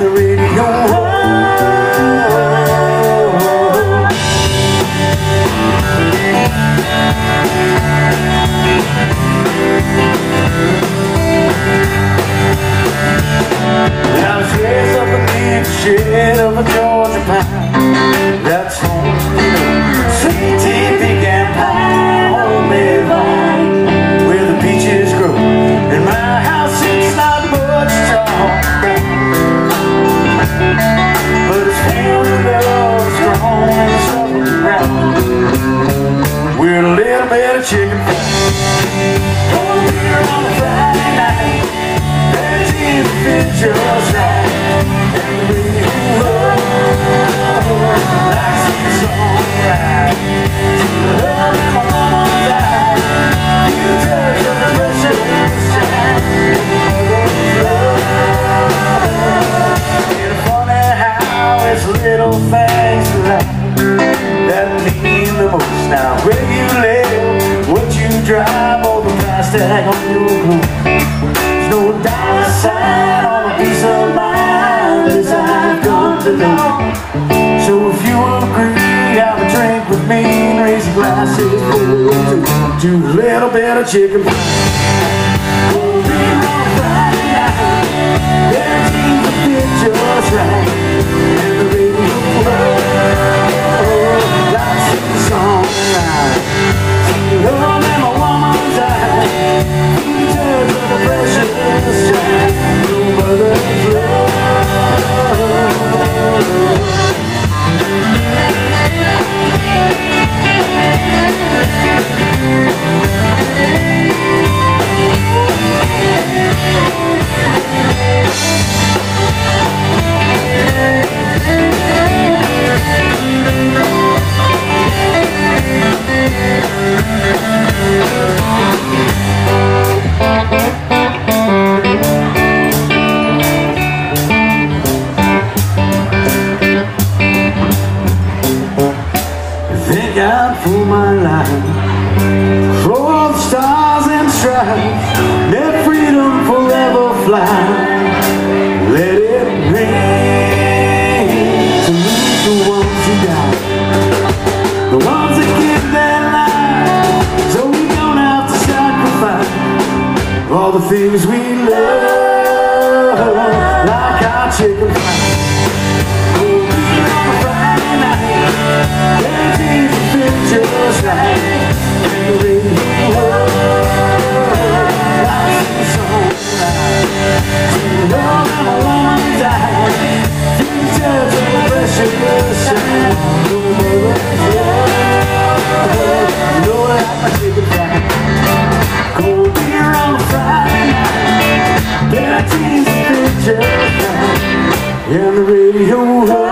the radio. Now the chairs up against the shed of a Georgia pine. That's home, sweet tea, pecan pie, homemade wine, where the peaches grow. In my house it's not much tall, but it's filled with love, strong and southern ground. With a little bit of chicken fry, cold beer on a Friday night, veggies fit just right, and the radio like some song right. Love in my mama's eye, you touch of the precious shine. It's funny how it's little things like that mean the most. Now where you live, what you drive, or the price tag on your clothes. There's no dollar sign on a piece of mind, as I've come to know. So if you agree, have a drink with me and raise your glasses to a little bit of chicken pie. Cold beer on a Friday night, their teams will fit just right, and the radio like some song right. Love in my woman's eye, you touch of the precious shine, no mother's love. Thank God for my life, for all the stars and stripes, let freedom forever fly. Let it ring to meet the ones who die, the ones that give their lives, so we don't have to sacrifice all the things we love, like our chicken fry. Cold beer on a Friday night, their teams will fit just right, and the radio like some song right. Love in a woman's eye, you touch of the precious shine, no mother's love, no like my chicken fry. Cold beer on a Friday night, their teams will fit just right, and the radio